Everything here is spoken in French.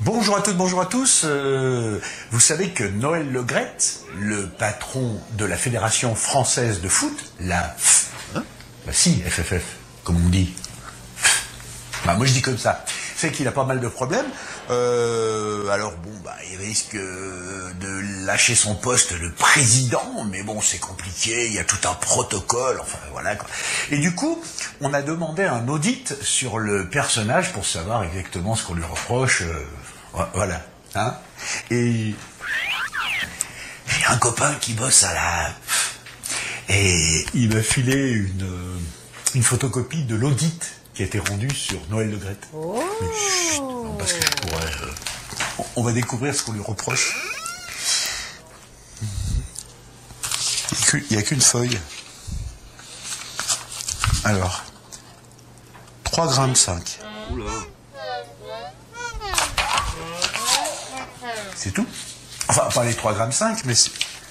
Bonjour à toutes, bonjour à tous. Vous savez que Noël Le Graët, le patron de la Fédération Française de Foot, la F, bah si, FFF, comme on dit. Bah moi je dis comme ça. C'est qu'il a pas mal de problèmes. Alors bon, bah il risque de lâcher son poste de président, mais bon c'est compliqué, il y a tout un protocole, enfin voilà quoi. Et du coup, on a demandé un audit sur le personnage pour savoir exactement ce qu'on lui reproche. Voilà, hein. Et j'ai un copain qui bosse à la... Et il m'a filé une photocopie de l'audit qui a été rendu sur Noël Le Graët. Oh. Mais chut, non, parce que je pourrais... on va découvrir ce qu'on lui reproche. Il n'y a qu'une feuille. Alors, 3,5 g. Oula. C'est tout. Enfin, pas les 3,5 g, mais